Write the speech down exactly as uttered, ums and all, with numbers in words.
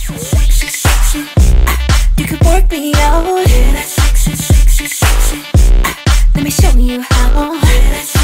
sexy, sexy. Ah, you could work me out. Yeah, that's sexy, sexy, sexy. Ah, let me show you how. Yeah, that's